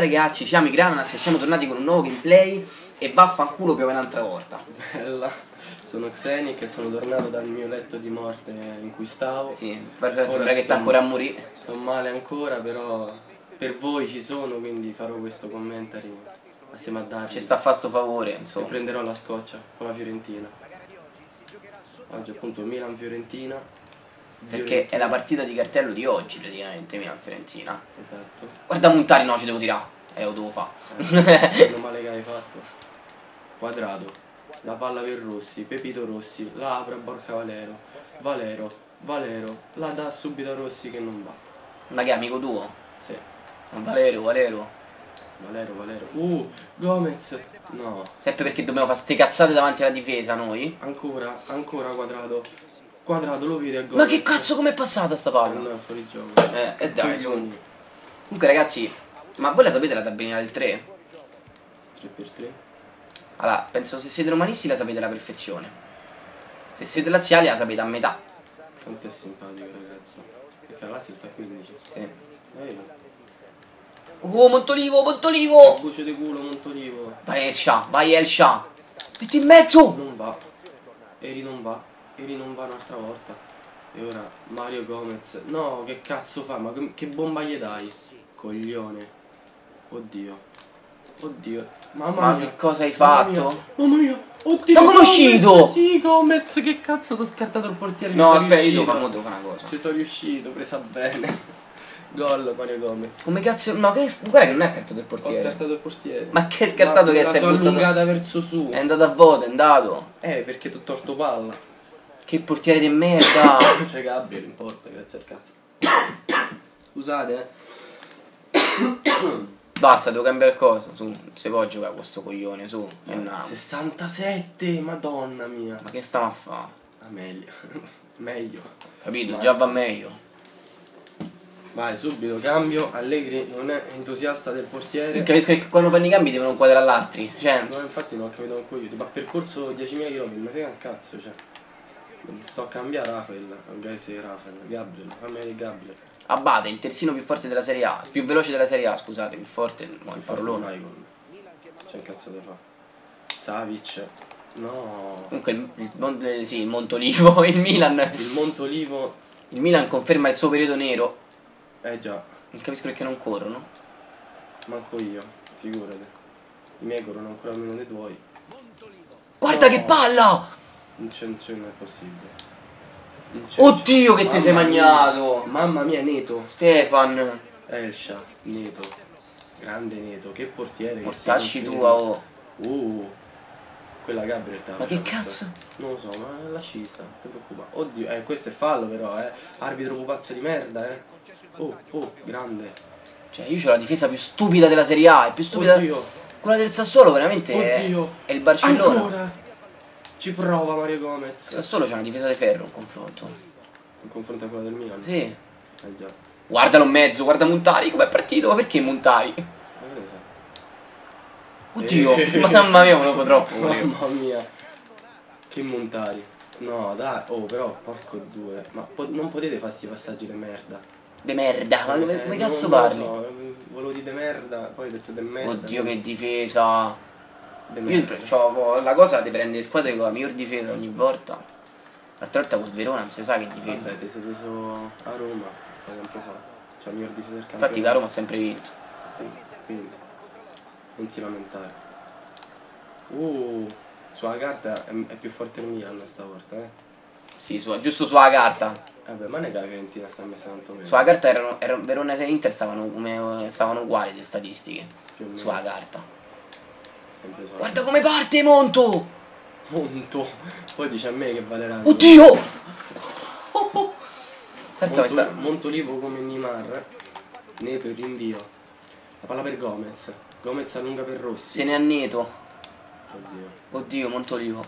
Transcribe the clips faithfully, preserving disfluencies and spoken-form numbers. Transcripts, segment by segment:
ragazzi, siamo i Grananas e siamo tornati con un nuovo gameplay e vaffanculo piove un'altra volta. Bella. Sono Xenic e sono tornato dal mio letto di morte in cui stavo. Sì, sembra che sta ancora a morire. Sto male ancora, però per voi ci sono, quindi farò questo commentary assieme a Darci. Ci sta a fa sto favore, insomma. E prenderò la scoccia con la Fiorentina. Oggi appunto Milan-Fiorentina. Perché Fiorentina. è la partita di cartello di oggi praticamente, Milan-Fiorentina. Esatto. Guarda Montari, no, ci devo tirare. Eh, lo devo fare. Eh, meno male che hai fatto. Quadrato. La palla per Rossi, Pepito Rossi, la apre a Borca Valero, Valero, Valero, la dà subito a Rossi che non va. Ma che è amico tuo? Sì. Valero, Valero. Valero, Valero. Uh, Gomez. No. Sempre perché dobbiamo fare ste cazzate davanti alla difesa noi? Ancora, ancora Quadrato. Quadrato lo vede a Gomez. Ma che cazzo, com'è passata sta palla? No, è fuori gioco. Eh, e dai, su. Coglioni. Comunque ragazzi, ma voi la sapete la tabellina del tre? tre per tre. Allora, penso se siete romanisti la sapete alla perfezione. Se siete laziali la sapete a metà. Quanto è simpatico ragazzo. Perché la Lazio sta a quindici. Sì. Ehi. Oh, Montolivo, Montolivo! Bucio di culo, Montolivo. Vai Elsha, vai Elsha. Metti in mezzo! Non va. Eri non va. Eri non va un'altra volta. E ora Mario Gomez. No, che cazzo fa? Ma che, che bomba gli dai? Coglione. Oddio. Oddio. Mamma Ma mia. che cosa hai Mamma fatto? mia. Mamma mia. Oddio. Ma come è uscito? Sì, Gomez. Che cazzo t'ho scartato il portiere? No, Ci sono aspetta, io devo riuscito. fare, devo fare una cosa. Ci sono riuscito, presa bene. Gol Mario Gomez. Come cazzo? No, che... guarda che non è scartato il Ho portiere. scartato il portiere. Ma che scartato Ma che la si è so buttato? allungata verso su. È andato a vuoto, è andato. Eh, perché t'ho torto palla. Che portiere di merda. C'è Gabriel in porta, grazie al cazzo. Scusate, eh. Basta, devo cambiare cosa. Su, non si può giocare con sto coglione, su. È una... sessantasette, madonna mia. Ma che stiamo a fare? Ah, meglio. Meglio. Capito? Mazza. Già va meglio. Vai, subito, cambio. Allegri non è entusiasta del portiere. Io capisco che quando fanno i cambi devono inquadrare l'altri. Cioè, No, infatti non ho capito manco io. Ma percorso diecimila chilometri, ma che cazzo, cioè. Sto a cambiare Rafael. Gaese Rafael. Gabriel, fammi vedere Gabriel. Abate, il terzino più forte della Serie A. Più veloce della Serie A, scusate, più forte. No, il farolone. Icon. C'è un cazzo da fa. Savic. No. Comunque, il, il, Mon- eh, sì, il Montolivo, il Milan. Il Montolivo. Il Milan conferma il suo periodo nero. Eh già. Non capisco perché non corrono. Manco io, figurati. I miei corrono ancora meno dei tuoi. Guarda No. che palla! Non c'è, non c'è, non è possibile. Non c'è, Oddio che Mamma ti sei mia. magnato! Mamma mia, Neto. Stefan! Elsha, Neto. Grande Neto, che portiere. Che Mortacci si tua, conferma. oh! Uh. Quella Gabriel te la Ma che faceva cazzo? passare. Non lo so, ma lasci sta, non ti preoccupa. Oddio, eh, questo è fallo però, eh. Arbitro pupazzo di merda, eh. Oh, oh, grande. Cioè, io ho la difesa più stupida della Serie A. È più stupida. Oddio. Quella del Sassuolo, veramente. Oddio. È, è il Barcellona. Ancora. Ci prova Mario Gomez. Il Sassuolo c'ha una difesa di ferro in confronto. In confronto a quella del Milan? Sì. Eh già. Guardalo in mezzo, guarda Montari, com'è partito? Ma perché Montari? Ma che ne so? Oddio, Eh. mamma mia, volevo troppo. volevo. Mamma mia. Che Montari. No, dai. Oh, però, porco due. Ma po non potete fare sti passaggi di merda. De merda, ma come, Eh, come non- cazzo non lo parli? so, eh, volevo dire de merda, poi ho detto de merda. Oddio che difesa. De Io merda. c'ho la cosa di prendere le squadre con la miglior difesa ogni volta. L'altra volta con Verona non si sa che difesa. Vabbè, ti sei preso a Roma, fai tempo fa. C'è la miglior difesa del campo. Infatti la Roma ha sempre vinto. Quindi, non ti lamentare. Uh, sulla carta è, è più forte il Milan stavolta, eh. Sì, su, giusto sulla carta. Vabbè, ma non è che la Fiorentina sta messa tanto meno. Sulla carta erano, erano Verona e Inter stavano, come, stavano uguali le statistiche. Più o meno. Sulla carta. Sempre sulla Guarda come parte Monto! Monto. Poi dice a me che valeranno. Oddio! Perché Monto, sta... Montolivo come Neymar. Neto il rinvio. La palla per Gomez. Gomez allunga per Rossi. Se ne anneto. Oddio. Oddio, Montolivo.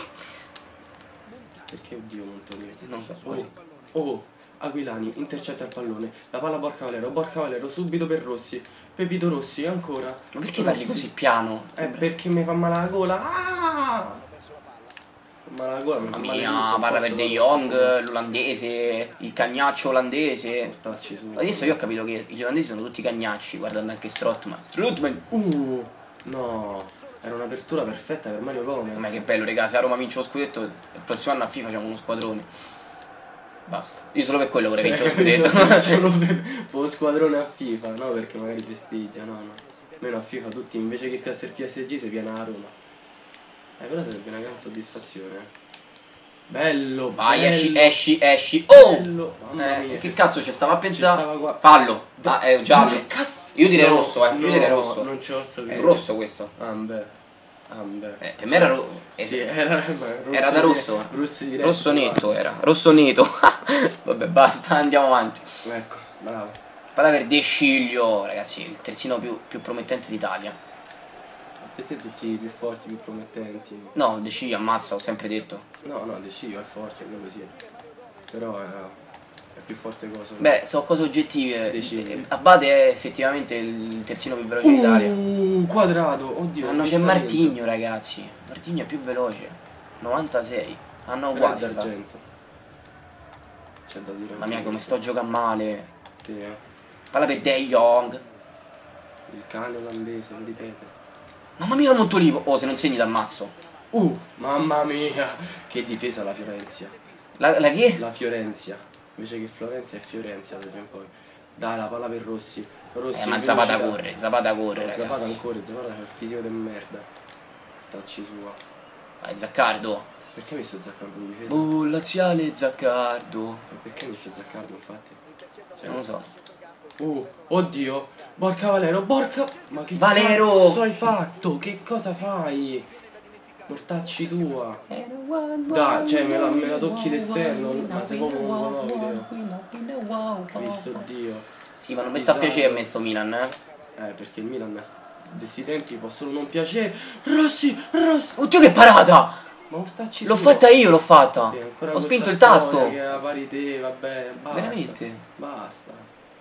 Perché oddio Montolivo? Non so, così. Oh, oh, Aquilani intercetta il pallone. La palla Borca Valero. Borca Valero subito per Rossi. Pepito Rossi ancora. Ma perché parli così piano? Eh, perché mi fa male la gola. Ah! Ma la gola Mamma mia, parla per De Jong, l'olandese, il cagnaccio olandese. Portacci su. Adesso io ho capito che gli olandesi sono tutti cagnacci, guardando anche Strootman. Strootman! Uh, no, era un'apertura perfetta per Mario Gomez. Ma che bello, raga, se a Roma vince lo scudetto, il prossimo anno a FIFA facciamo uno squadrone. Basta. Io solo per quello vorrei vincere lo scudetto. Solo per lo squadrone a FIFA, no? Perché magari festeggia, no, no. Meno a FIFA tutti invece che P S P S G si piena a Roma. Eh, però sarebbe una gran soddisfazione. Eh. Bello, Vai, bello, esci, esci, esci. Oh! bello. Mamma mia, Eh, che ci cazzo ci stava a pensare? stava qua. Fallo. Ah, è un giallo. Che cazzo? Io direi No, rosso, eh. Io direi no, rosso. Non ce lo so È rosso questo. Ah, beh. Ah, beh. Eh, per me era rosso. Sì, era, ma Era da rosso. Dire, rosso, diretto, Rosso netto era. Rosso netto. Vabbè, basta, andiamo avanti. Ecco, bravo. Parla per De Sciglio, ragazzi, il terzino più, più promettente d'Italia. Per te tutti i più forti, più promettenti. No, De Sciglio ammazza, ho sempre detto. No, no, De Sciglio è forte, quello sì. Però è, è più forte cosa. Beh, sono cose oggettive. De Sciglio. Abate è effettivamente il terzino più veloce d'Italia. Uh, quadrato, oddio. Ah no, c'è Martigno, ragazzi. Martigno è più veloce. novantasei. Hanno uguale. d'argento. C'è da dire. Mamma mia, come sto giocando male. Te, eh. Parla per De Jong. Il cane olandese, lo ripete. Mamma mia, Montolivo. Oh, se non segni t'ammazzo. Uh, mamma mia. Che difesa la Fiorenzia. La, la che? La Fiorenzia. Invece che Florenza è Fiorenzia per poi. Dai, la palla per Rossi. Rossi Eh, ma Zapata corre, Zapata corre, no, Zapata ragazzi. ancora, Zapata c'ha il fisico del merda. Tacci sua. Vai, Zaccardo. Perché hai messo Zaccardo in difesa? Oh, laziale Zaccardo. E perché hai messo Zaccardo infatti? Cioè, Non lo so. Uh, oddio. Borca Valero, borca. Ma che Valero! cazzo hai fatto? Che cosa fai? Mortacci tua. Dai, cioè me la, me la tocchi d'esterno. Ma sei proprio un video. Cristo Dio. Sì, ma non mi sta a piacere a me sto Milan, eh. Eh, perché il Milan a questi tempi possono non piacere. Rossi, Rossi. Oddio che parata! Ma mortacci L'ho tua. fatta io, l'ho fatta. Sì, ancora Ho questa spinto il storia tasto. Che a pari te, vabbè, basta. Veramente? Basta.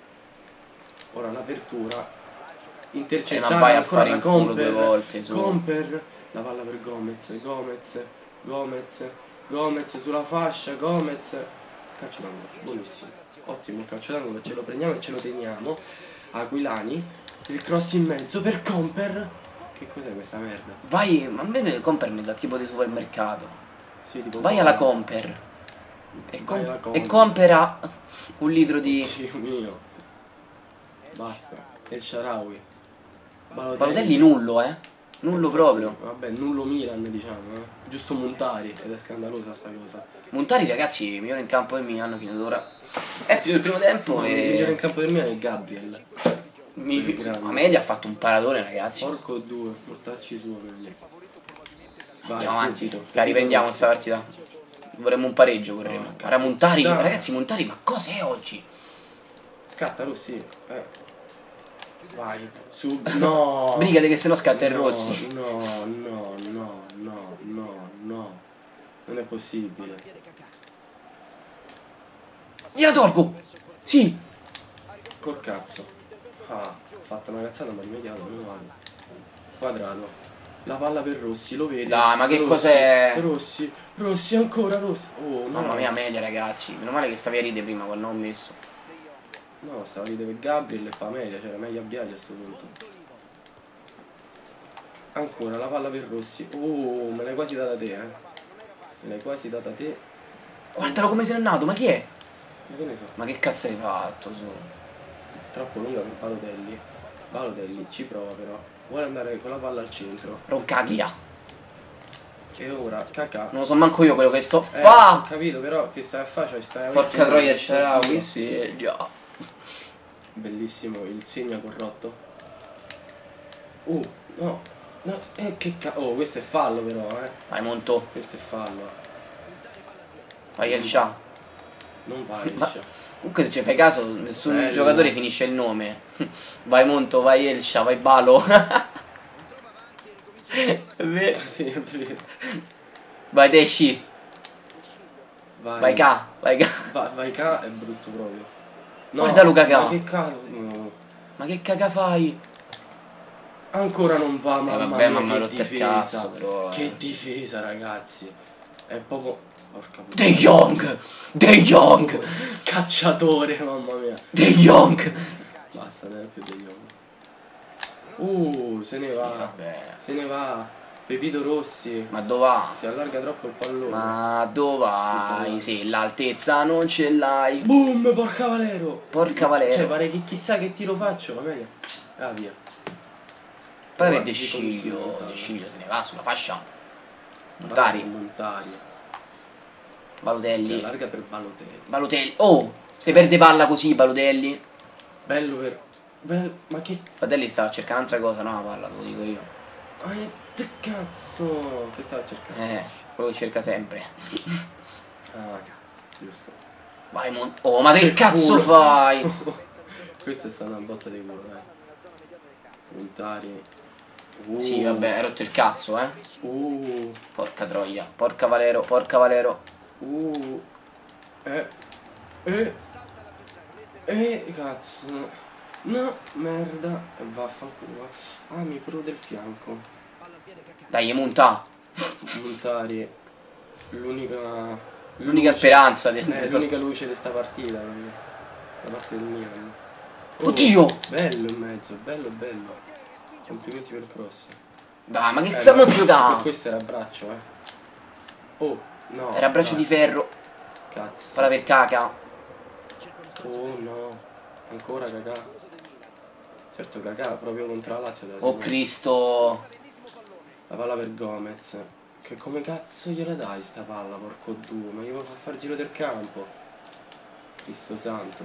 Ora l'apertura. Eh, Intercettata ma vai a ancora fare da in culo Comper. due volte, su. Comper. La palla per Gomez, Gomez, Gomez, Gomez sulla fascia, Gomez. Calcio d'angolo, buonissimo. Ottimo il calcio d'angolo, ce lo prendiamo e ce lo teniamo. Aquilani. Il cross in mezzo per Comper. Che cos'è questa merda? Vai, ma a me Comper mi dà tipo di supermercato. Sì, tipo Vai alla Comper. E, Vai com alla Comper. e compera un litro di... Dio mio. Basta. E il Sharawi. Balotelli nullo, eh. Nullo Infatti, proprio. Vabbè, nullo Milan diciamo, eh. Giusto Montari, ed è scandalosa sta cosa. Montari, ragazzi, migliore in campo del Milan fino ad ora. È finito il primo tempo No, e... il migliore in campo del Milan è Gabriel. Mi... Grande. Amelia ha fatto un paratone, ragazzi. Porco due, mortacci su Amelia. Vai, Andiamo avanti. subito. Che riprendiamo sta partita. Vorremmo un pareggio, vorremmo. No. Cara Montari, Dai. ragazzi, Montari, ma cos'è oggi? Scatta Rossi. Eh. Vai, su. No! Sbrigate che sennò scatta il No, Rossi. No, no, no, no, no, no. Non è possibile. Gliela tolgo! Sì! Col cazzo. Ah, ho fatto una cazzata ma rimediato, meno male. Quadrato. La palla per Rossi, lo vedi? Dai, ma che Rossi, cos'è? Rossi, Rossi, ancora Rossi. Oh, no. Mamma mia, Amelia, ragazzi. Meno male che stavi a ride prima quando ho messo. No, stava lì per Gabriel e fa meglio, c'era meglio a Biagio a sto punto. Ancora la palla per Rossi. Oh, me l'hai quasi data te, eh. Me l'hai quasi data te. Guardalo come se n'è andato, ma chi è? Ma che ne so. Ma che cazzo hai fatto, su? Troppo lunga per Balotelli. Balotelli ci prova però. Vuole andare con la palla al centro. Roncaglia. E ora Kakà. Non lo so manco io quello che sto Eh, fa. ho capito però che stai a fare, cioè stai a Porca troia, c'era qui, sì, già. Bellissimo il segno corrotto. Uh, no. No, eh, che ca... Oh, questo è fallo però, eh. Vai, Monto. Questo è fallo. Vai, El Shah. Non vale, Ma- Scia. Comunque se ci fai caso, nessun Bello. giocatore finisce il nome. Vai Monto, vai El Shah, vai Balo. È vero. Sì, è vero. Vai Desci. Vai. Vai K, vai K. Va- vai K è brutto proprio. No, Guarda Luca K. ma che cazzo? No. Ma che caga fai? Ancora non va, mamma vabbè, mia, ma mi ha che rotto il difesa. cazzo, però, eh. Che difesa, ragazzi. è proprio... Porca puttana. De Jong! De Jong! Cacciatore, mamma mia. De Jong! Basta, non è più De Jong. Uh, se ne Sì, va. vabbè. Se ne va. Pepito Rossi. Ma dove va? Si allarga troppo il pallone. Ma dove vai? Se l'altezza non ce l'hai. Boom, porca Valero. Porca Valero. Cioè, pare che chissà che tiro faccio, va bene. Ah, via. Poi per De Sciglio, De Sciglio se ne va sulla fascia. Montari. Montari. Balotelli. Si allarga per Balotelli. Balotelli. Oh, se perde palla così Balotelli. Bello per... Bello... Ma che... Balotelli stava cercando un'altra cosa, no la palla, lo dico io. Ma che cazzo? Che stava cercando? Eh, quello che cerca sempre. Ah, giusto. Vai Mon... Oh, ma che cazzo culo. fai? Questa è stata una botta di culo, dai. Montari. Uh. Sì, vabbè, hai rotto il cazzo, eh. Uh. Porca troia. Porca Valero, porca Valero. Uh. Eh. Eh. Eh, cazzo. No, merda. E vaffanculo. Ah, mi prode il fianco. Dai, monta. Montari. L'unica... L'unica speranza di Eh, l'unica luce di sta partita. Da parte del Milan. Oh, oddio! Bello in mezzo, bello bello. Complimenti per il cross. Dai, ma che Eh, stiamo ma- giocando? Questo era braccio, eh. Oh, no. Era braccio dai. di ferro. Cazzo. Palla per caca. Oh no. Ancora cacà. Certo cacà proprio contro la Lazio. deve Oh segnare. Cristo. La palla per Gomez. Che come cazzo gliela dai sta palla, porco due? Ma gli fa fare il giro del campo. Cristo santo.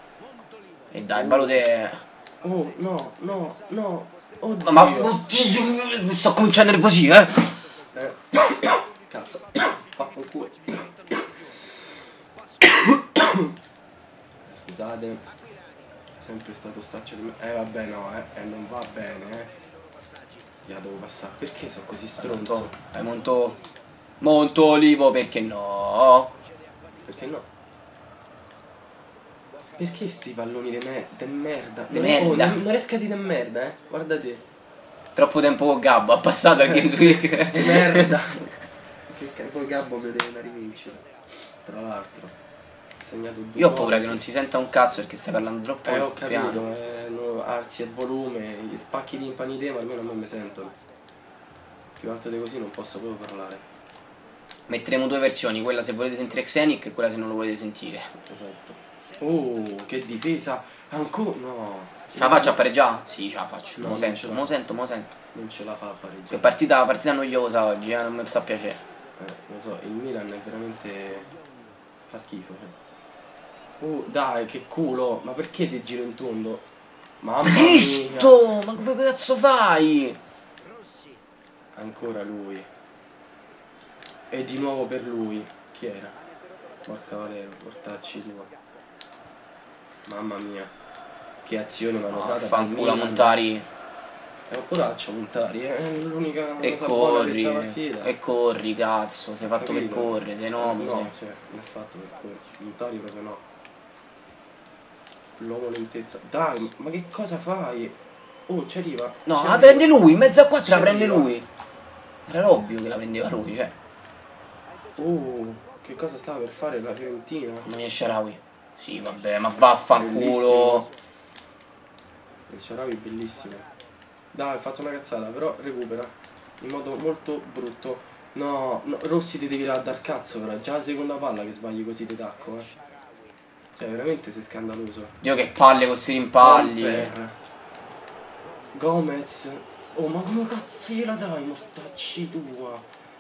E dai, Balotelli. Oh no, no, no. Oddio. Ma oddio, mi sto cominciando a nervosire, eh. Eh. Cazzo. Vaffanculo. Scusate. Sempre stato staccio di me. Eh vabbè no, eh. E non va bene, eh. Ya devo passare. Perché sono così stronzo? Dai, monto. Monto Olivo, perché no? Perché no? Perché sti palloni de, me de merda? De non, è- oh, merda. non, non riesca di de merda, eh. Guarda te. Troppo tempo con Gabbo, ha passato il game week. Merda. Che ca- poi Gabbo mi deve una rivincita. Tra l'altro. Ha segnato due Io ho paura gol, che non sì. si senta un cazzo perché stai parlando troppo Eh ho piano. capito, eh, no, alzi il volume, gli spacchi di impanitema almeno a me mi sentono. Più alto di così non posso proprio parlare. Metteremo due versioni, quella se volete sentire Xenic e quella se non lo volete sentire. Esatto. Oh, che difesa! Ancora no! Ce la faccio a pareggiare? Sì, ce la faccio. No, mo non sento, ce la- mo sento, mo sento. Non ce la fa a Che pareggiare. partita, partita noiosa oggi, eh, non mi sta a piacere. Eh, lo so, il Milan è veramente... fa schifo. eh. Oh, dai, che culo! Ma perché ti giro in tondo? Mamma mia! Cristo! Ma come cazzo fai? Ancora lui. E di nuovo per lui. Chi era? Porca Valero, portacci tua. Mamma mia. Che azione manovrata. Fanculo Montari. È un poraccio Montari, eh? È l'unica E cosa buona di corri. sta partita. E corri, cazzo. Sei fatto per Capito? correre, sei No, no, no, sei. cioè, non è fatto per correre. Montari proprio no. L'uomo lentezza. Dai, ma che cosa fai? Oh, ci arriva. No, ci la arriva. prende lui, in mezzo a quattro la Ci prende arriva. lui. Era ovvio che la prendeva lui, cioè. Oh, che cosa stava per fare la Fiorentina? Mamma mia, Sharawi. Sì, vabbè, ma vaffanculo. Bellissimo. Il Sharawi è bellissimo. Dai, ha fatto una cazzata, però recupera. In modo molto brutto. No, no, Rossi ti devi dar cazzo, però. Già la seconda palla che sbagli così ti tacco, eh. Cioè, veramente sei scandaloso. Dio che palle con questi rimpalli. Gamper. Gomez. Oh, ma come cazzo gliela dai, mortacci tua?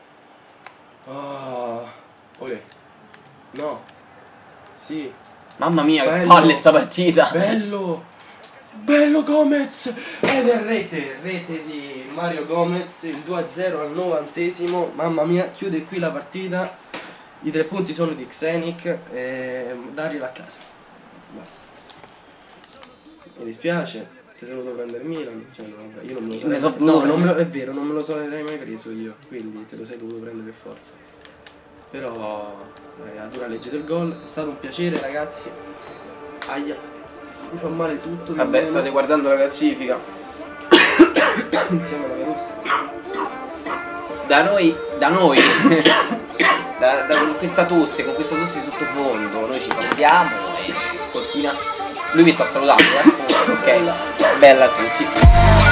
Ah. Olè. No. Sì. Mamma mia, che Bello. palle sta partita. Bello. Bello Gomez. Ed è rete. Rete di Mario Gomez. Il due a zero al novantesimo. Mamma mia, chiude qui la partita. I tre punti sono di Xenic. E Dario a casa. Basta. Mi dispiace. Ti sei voluto prendere il Milan. Cioè, no, vabbè, io non me lo sarei Ne so no, voluto non me lo, è vero, non me lo sarei mai preso io. Quindi te lo sei dovuto prendere per forza. Però eh, la dura legge del gol. È stato un piacere, ragazzi. Aia. Mi fa male tutto. Vabbè, nemmeno. state guardando la classifica. Insieme alla Russia. Da noi, da noi, da da, da con questa tosse, con questa tosse sottofondo, noi ci salutiamo e continua. Lui mi sta salutando, eh? Ok, bella a tutti.